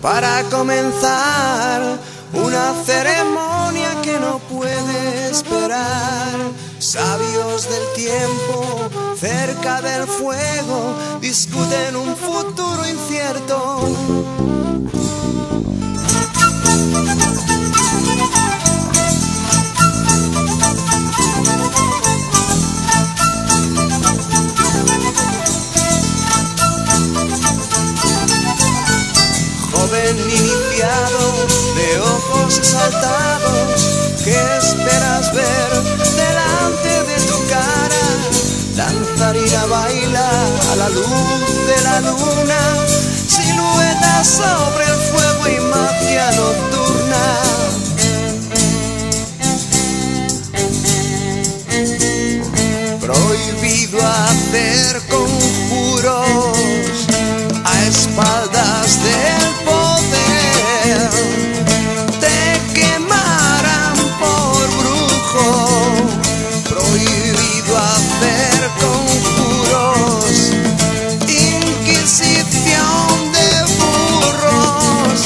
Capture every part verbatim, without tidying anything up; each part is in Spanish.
para comenzar una ceremonia que no puede esperar. Sabios del tiempo, cerca del fuego, discuten un futuro incierto. Joven iniciado, de ojos exaltados, ¿qué esperas ver delante de tu cara? Danzarina baila a la luz de la luna, siluetas sobre el fuego y magia nocturna. Prohibido hacer conjuros a espaldas del poder, te quemarán por brujo. Prohibido hacer conjuros, inquisición de burros.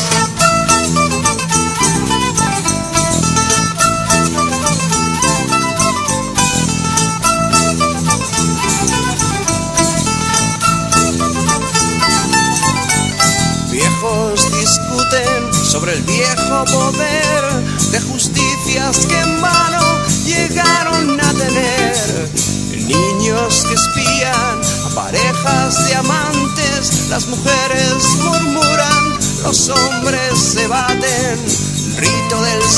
Viejos discuten sobre el viejo poder de justicias que en vano llegaron a tener. Niños que espían a parejas de amantes, las mujeres murmuran, los hombres se baten. Rito del